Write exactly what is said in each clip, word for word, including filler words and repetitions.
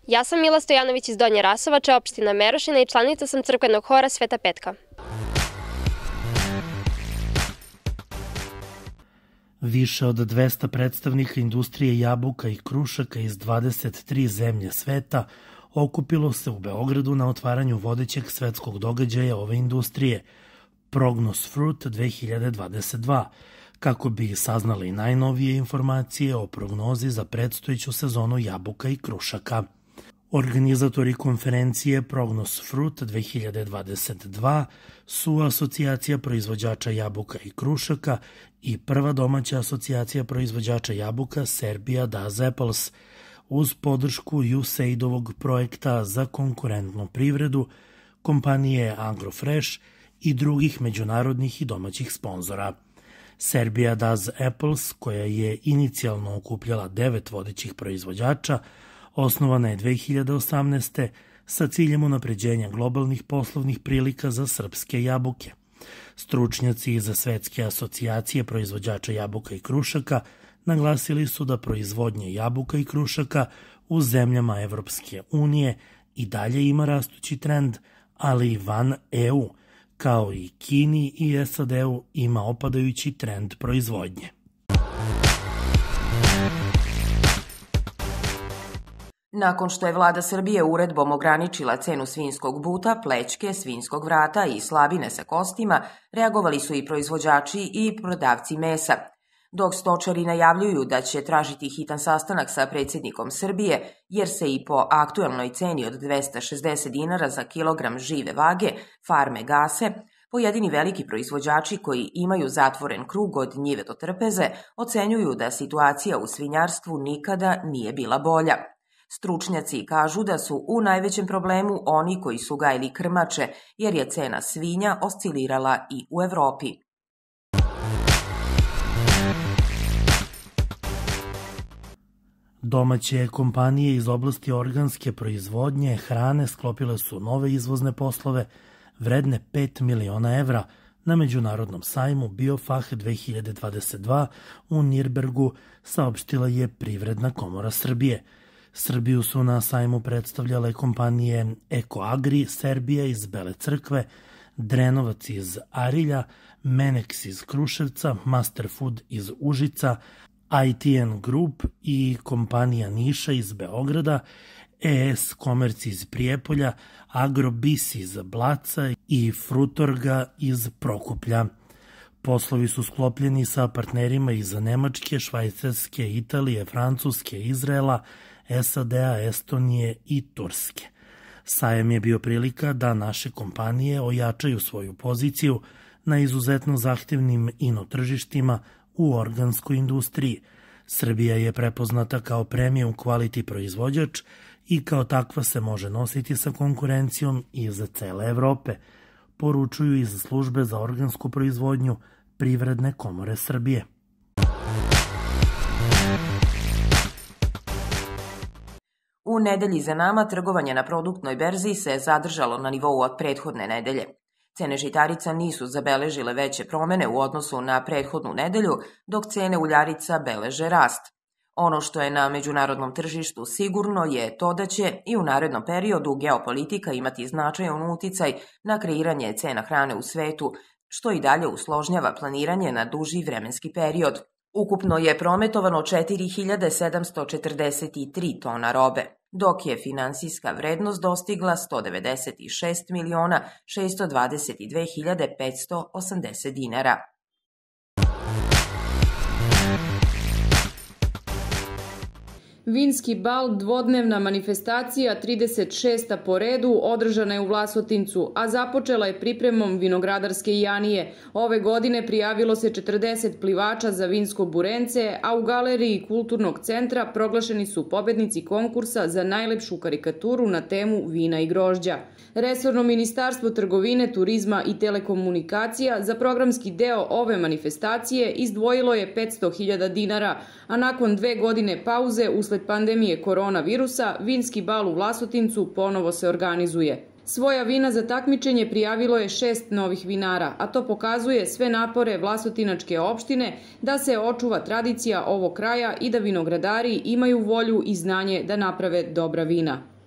Ja sam Mila Stojanović iz Donje Rasovače, opština Merošina i članica sam crkvenog hora Sveta Petka. Više od dvesta predstavnika industrije jabuka i krušaka iz dvadeset tri zemlje sveta okupilo se u Beogradu na otvaranju vodećeg svetskog događaja ove industrije, Prognos Fruit dve hiljade dvadeset dva, kako bi saznali najnovije informacije o prognozi za predstojeću sezonu jabuka i krušaka. Organizatori konferencije Prognos Fruit dve hiljade dvadeset dva su Asocijacija proizvođača jabuka i krušaka i prva domaća asocijacija proizvođača jabuka Serbia Does Apples, uz podršku U S A I D-ovog projekta za konkurentnu privredu, kompanije Agrofresh i drugih međunarodnih i domaćih sponzora. Serbia Does Apples, koja je inicijalno okupljala devet vodećih proizvođača, osnovana je dve hiljade osamnaeste. sa ciljem unapređenja globalnih poslovnih prilika za srpske jabuke. Stručnjaci iz Svetske asocijacije proizvođača jabuka i krušaka naglasili su da proizvodnje jabuka i krušaka u zemljama Evropske unije i dalje ima rastući trend, ali i van E U, kao i Kini i S A D-u ima opadajući trend proizvodnje. Nakon što je vlada Srbije uredbom ograničila cenu svinjskog buta, plećke, svinjskog vrata i slabine sa kostima, reagovali su i proizvođači i prodavci mesa. Dok stočari najavljuju da će tražiti hitan sastanak sa predsjednikom Srbije, jer se i po aktuelnoj ceni od dvesta šezdeset dinara za kilogram žive vage farme gase, pojedini veliki proizvođači koji imaju zatvoren krug od njive do trpeze ocenjuju da situacija u svinjarstvu nikada nije bila bolja. Stručnjaci kažu da su u najvećem problemu oni koji su gajili krmače, jer je cena svinja oscilirala i u Evropi. Domaće kompanije iz oblasti organske proizvodnje hrane sklopile su nove izvozne poslove vredne pet miliona evra na Međunarodnom sajmu BioFach dve hiljade dvadeset dva u Nirnbergu, saopštila je Privredna komora Srbije. Srbiju su na sajmu predstavljale kompanije Ekoagri Serbija iz Bele Crkve, Drenovac iz Arilja, Menex iz Kruševca, Masterfood iz Užica, I T N Group i kompanija Niša iz Beograda, E S Komerc iz Prijepolja, Agrobis iz Blaca i Frutorga iz Prokuplja. Poslovi su sklopljeni sa partnerima iz Nemačke, Švajcarske, Italije, Francuske, Izraela, S A D-a, Estonije i Turske. Sajam je bio prilika da naše kompanije ojačaju svoju poziciju na izuzetno zahtevnim ino tržištima u organskoj industriji. Srbija je prepoznata kao premium quality proizvođač i kao takva se može nositi sa konkurencijom iz cele Evrope, poručuju iz Službe za organsku proizvodnju Privredne komore Srbije. U nedelji za nama trgovanje na produktnoj berzi se zadržalo na nivou od prethodne nedelje. Cene žitarica nisu zabeležile veće promene u odnosu na prethodnu nedelju, dok cene uljarica beleže rast. Ono što je na međunarodnom tržištu sigurno je to da će i u narednom periodu geopolitika imati značajan uticaj na kreiranje cena hrane u svetu, što i dalje usložnjava planiranje na duži vremenski period. Ukupno je prometovano četiri hiljade sedamsto četrdeset tri tona robe, dok je finansijska vrednost dostigla sto devedeset šest miliona šesto dvadeset dve hiljade petsto osamdeset dinara. Vinski bal, dvodnevna manifestacija, trideset šesta po redu, održana je u Vlasotincu, a započela je pripremom vinogradarske janije. Ove godine prijavilo se četrdeset plivača za vinsko burence, a u galeriji Kulturnog centra proglašeni su pobednici konkursa za najlepšu karikaturu na temu vina i grožđa. Resorno ministarstvo trgovine, turizma i telekomunikacija za programski deo ove manifestacije izdvojilo je petsto hiljada dinara, a nakon dve godine pauze usled pandemije koronavirusa, vinski bal u Vlasotincu ponovo se organizuje. Svoja vina za takmičenje prijavilo je šest novih vinara, a to pokazuje sve napore Vlasotinačke opštine da se očuva tradicija ovog kraja i da vinogradari imaju volju i znanje da naprave dobra vina.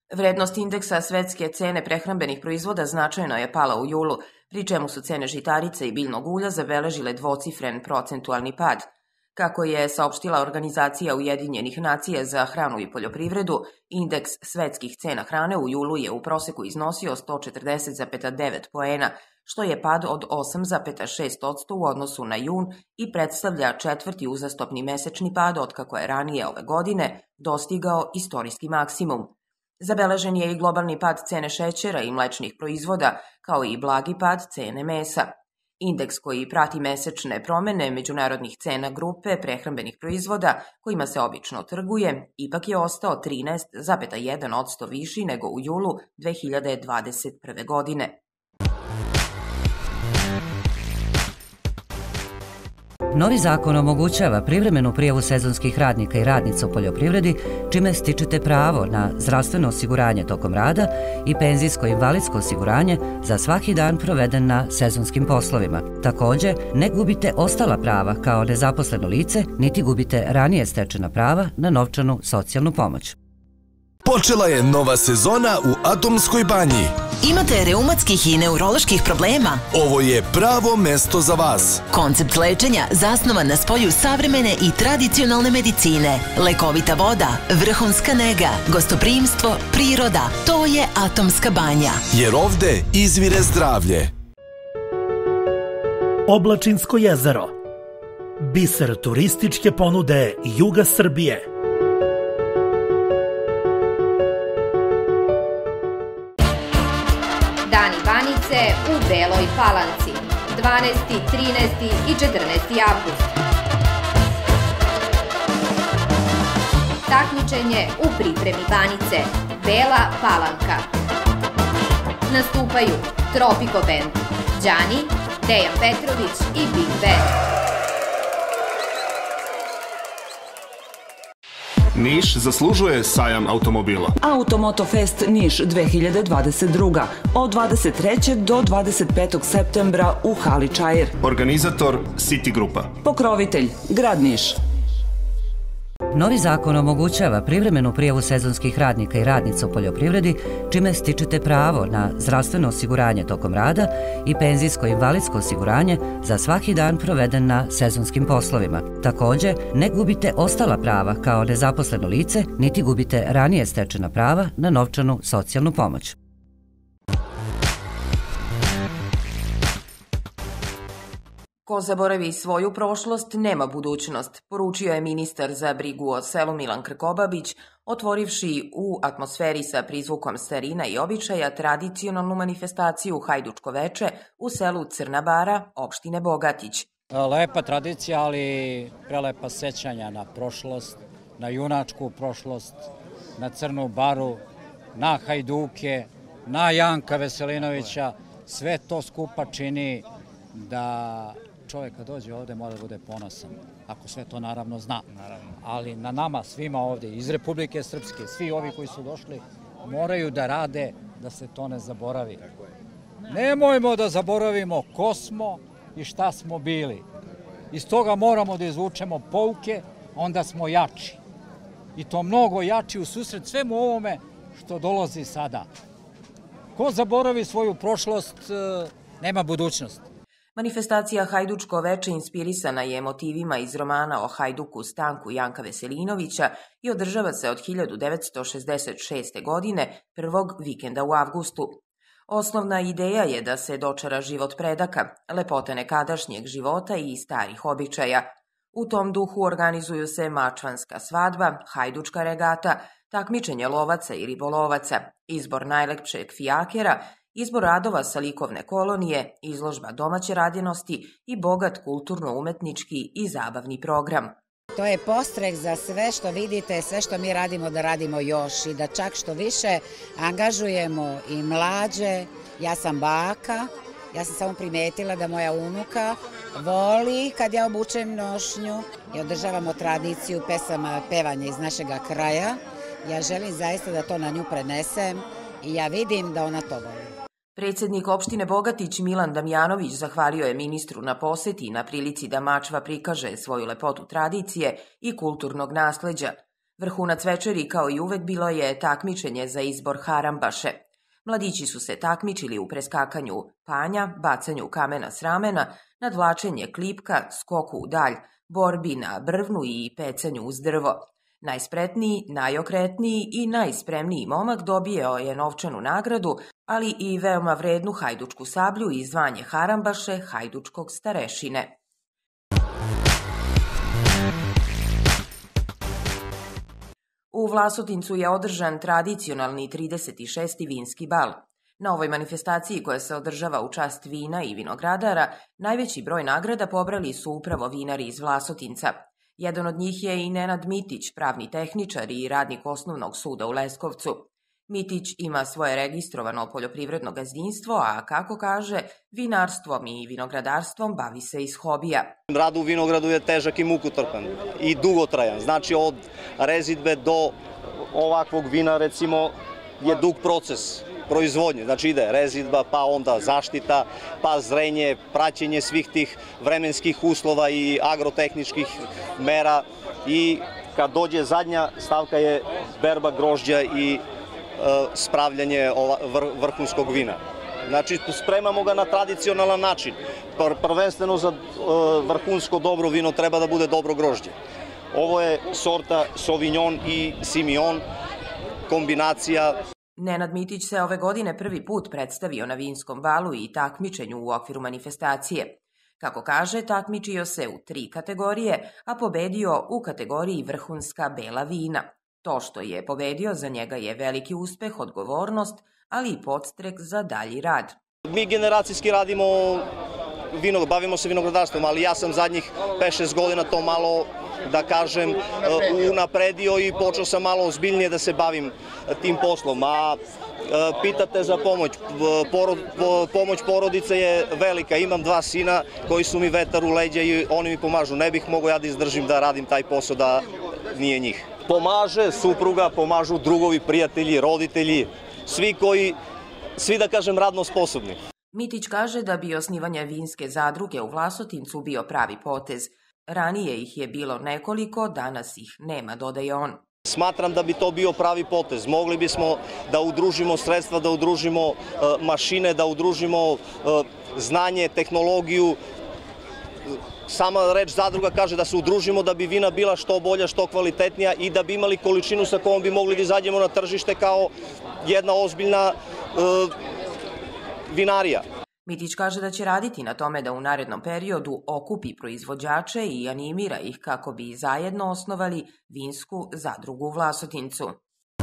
Vrednost indeksa svetske cene prehrambenih proizvoda značajno je pala u julu, pri čemu su cene žitarica i biljnog ulja zabeležile dvocifren procentualni pad. Kako je saopštila Organizacija Ujedinjenih nacija za hranu i poljoprivredu, indeks svetskih cena hrane u julu je u proseku iznosio sto četrdeset zarez devet poena, što je pad od osam zarez šest posto u odnosu na jun i predstavlja četvrti uzastopni mesečni pad otkako je ranije ove godine dostigao istorijski maksimum. Zabeležen je i globalni pad cene šećera i mlečnih proizvoda, kao i blagi pad cene mesa. Indeks koji prati mesečne promene međunarodnih cena grupe prehrambenih proizvoda, kojima se obično trguje, ipak je ostao trinaest zarez jedan posto viši nego u julu dve hiljade dvadeset prve. godine. Novi zakon omogućava privremenu prijavu sezonskih radnika i radnica u poljoprivredi, čime stičete pravo na zdravstveno osiguranje tokom rada i penzijsko-invalidsko osiguranje za svaki dan proveden na sezonskim poslovima. Takođe, ne gubite ostala prava kao nezaposleno lice, niti gubite ranije stečena prava na novčanu socijalnu pomoć. Počela je nova sezona u Atomskoj banji. Imate reumatskih i neuroloških problema? Ovo je pravo mesto za vas. Koncept lečenja zasnovan na spoju savremene i tradicionalne medicine. Lekovita voda, vrhunska nega, gostoprimstvo, priroda. To je Atomska banja. Jer ovde izvire zdravlje. Oblačinsko jezero. Biser turističke ponude juga Srbije. Dani Banice u Beloj Palanci, dvanaesti, trinaesti i četrnaesti avgust. Takmičenje u pripremi Banice, Bela Palanka. Nastupaju Tropico Band, Đani, Dejan Petrović i Big Band. Niš zaslužuje sajam automobila. Automotofest Niš dve hiljade dvadeset druga. Od dvadeset trećeg do dvadeset petog septembra u hali Čair. Organizator City Grupa. Pokrovitelj Grad Niš. Novi zakon omogućava privremenu prijavu sezonskih radnika i radnica u poljoprivredi, čime stičete pravo na zdravstveno osiguranje tokom rada i penzijsko-invalidsko osiguranje za svaki dan proveden na sezonskim poslovima. Takođe, ne gubite ostala prava kao nezaposleno lice, niti gubite ranije stečena prava na novčanu socijalnu pomoć. Ko zaboravi svoju prošlost, nema budućnost, poručio je ministar za brigu o selu Milan Krkobabić, otvorivši u atmosferi sa prizvukom starina i običaja tradicionalnu manifestaciju Hajdučko veče u selu Crna Bara, opštine Bogatić. Lepa tradicija, ali prelepa sećanja na prošlost, na junačku prošlost, na Crnu Baru, na Hajduke, na Janka Veselinovića. Sve to skupa čini da čovjek kad dođe ovde mora da bude ponosan, ako sve to naravno zna. Ali na nama svima ovde iz Republike Srpske, svi ovi koji su došli, moraju da rade da se to ne zaboravi. Nemojmo da zaboravimo ko smo i šta smo bili. Iz toga moramo da izvučemo pouke, onda smo jači. I to mnogo jači u susret svemu ovome što dolazi sada. Ko zaboravi svoju prošlost, nema budućnost. Manifestacija Hajdučko veče inspirisana je motivima iz romana o Hajduku Stanku Janka Veselinovića i održava se od hiljadu devetsto šezdeset šeste. godine, prvog vikenda u avgustu. Osnovna ideja je da se dočara život predaka, lepote nekadašnjeg života i starih običaja. U tom duhu organizuju se mačvanska svadba, hajdučka regata, takmičenje lovaca i ribolovaca, izbor najlepšeg fijakera, izbor radova sa likovne kolonije, izložba domaće radinosti i bogat kulturno-umetnički i zabavni program. To je postreh za sve što vidite, sve što mi radimo da radimo još i da čak što više angažujemo i mlađe. Ja sam baka, ja sam samo primetila da moja unuka voli kad ja obučem nošnju i održavamo tradiciju pesama pevanja iz našega kraja. Ja želim zaista da to na nju prenesem i ja vidim da ona to voli. Predsednik opštine Bogatić Milan Damjanović zahvalio je ministru na poseti i na prilici da Mačva prikaže svoju lepotu tradicije i kulturnog nasleđa. Vrhunac večeri, kao i uvek, bilo je takmičenje za izbor harambaše. Mladići su se takmičili u preskakanju panja, bacanju kamena s ramena, nadvlačenje klipka, skoku u dalj, borbi na brvnu i pecanju uz drvo. Najspretniji, najokretniji i najspremniji momak dobio je novčanu nagradu, ali i veoma vrednu hajdučku sablju i zvanje harambaše hajdučkog starešine. U Vlasotincu je održan tradicionalni trideset šesti vinski bal. Na ovoj manifestaciji, koja se održava u čast vina i vinogradara, najveći broj nagrada pobrali su upravo vinari iz Vlasotinca. Jedan od njih je i Nenad Mitić, pravni tehničar i radnik Osnovnog suda u Leskovcu. Mitić ima svoje registrovano poljoprivredno gazdinstvo, a kako kaže, vinarstvom i vinogradarstvom bavi se iz hobija. Rad u vinogradu je težak i mukotrpan i dugotrajan. Znači od rezidbe do ovakvog vina, recimo, je dug proces proizvodnje. Znači ide rezidba, pa onda zaštita, pa zrenje, praćenje svih tih vremenskih uslova i agrotehničkih mera i kad dođe zadnja stavka je berba grožđa i spravljanje vrhunskog vina. Znači, spremamo ga na tradicionalan način. Prvenstveno za vrhunsko dobro vino treba da bude dobro grožđe. Ovo je sorta Sauvignon i Simeon, kombinacija. Nenad Mitić se ove godine prvi put predstavio na vinskom balu i takmičenju u okviru manifestacije. Kako kaže, takmičio se u tri kategorije, a pobedio u kategoriji vrhunska bela vina. To što je pobedio za njega je veliki uspeh, odgovornost, ali i podstrek za dalji rad. Mi generacijski radimo, vino, bavimo se vinogradarstvom, ali ja sam zadnjih pet šest godina to malo, da kažem, unapredio i počeo sam malo ozbiljnije da se bavim tim poslom. A pitate za pomoć. Pomoć porodice je velika. Imam dva sina koji su mi vetar u leđa i oni mi pomažu. Ne bih mogao ja da izdržim da radim taj posao da nije njih. Pomaže supruga, pomažu drugovi, prijatelji, roditelji, svi koji, svi da kažem, radno sposobni. Mitić kaže da bi osnivanje vinske zadruge u Vlasotincu bio pravi potez. Ranije ih je bilo nekoliko, danas ih nema, dodaje on. Smatram da bi to bio pravi potez. Mogli bismo da udružimo sredstva, da udružimo mašine, da udružimo znanje, tehnologiju. Sama reč zadruga kaže da se udružimo da bi vina bila što bolja, što kvalitetnija i da bi imali količinu sa kojom bi mogli da izađemo na tržište kao jedna ozbiljna vinarija. Mitić kaže da će raditi na tome da u narednom periodu okupi proizvođače i animira ih kako bi zajedno osnovali vinsku zadrugu u Vlasotincu.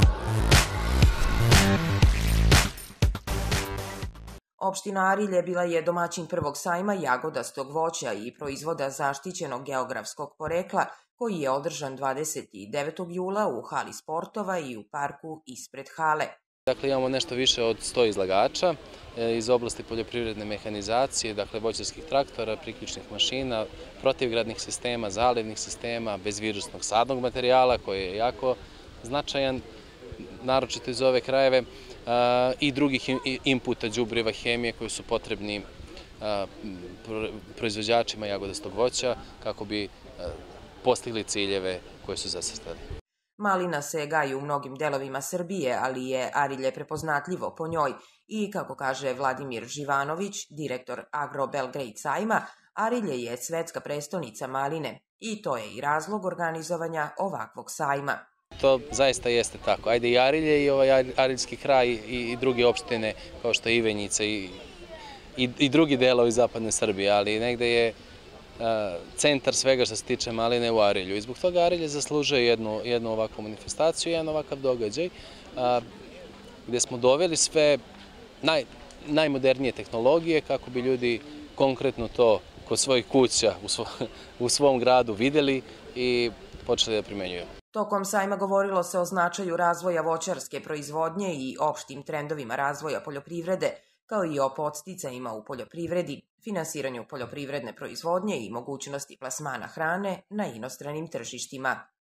Opština Arilje bila je domaćin prvog sajma jagodastog voća i proizvoda zaštićenog geografskog porekla, koji je održan dvadeset devetog jula u hali sportova i u parku ispred hale. Dakle, imamo nešto više od sto izlagača iz oblasti poljoprivredne mehanizacije, dakle voćarskih traktora, priključnih mašina, protivgradnih sistema, zalivnih sistema, bezvirusnog sadnog materijala koji je jako značajan, naročito iz ove krajeve, i drugih inputa, đubriva, hemije koji su potrebni proizvođačima jagodastog voća kako bi postigli ciljeve koje su zacrtali. Malina se gaji u mnogim delovima Srbije, ali je Arilje prepoznatljivo po njoj i, kako kaže Vladimir Živanović, direktor Agro Belgrade sajma, Arilje je svetska prestonica maline i to je i razlog organizovanja ovakvog sajma. To zaista jeste tako. Ajde i Arilje i ovaj Ariljski kraj i druge opštine kao što je Ivanjica i drugi delovi zapadne Srbije, ali negde je centar svega što se tiče maline u Arilju. I zbog toga Arilje zaslužuje jednu ovakvu manifestaciju, jedan ovakav događaj gde smo doveli sve najmodernije tehnologije kako bi ljudi konkretno to kod svojih kuća u svom gradu videli i počeli da primenjuju. Tokom sajma govorilo se o značaju razvoja voćarske proizvodnje i opštim trendovima razvoja poljoprivrede, kao i o podsticajima u poljoprivredi, finansiranju poljoprivredne proizvodnje i mogućnosti plasmana hrane na inostranim tržištima.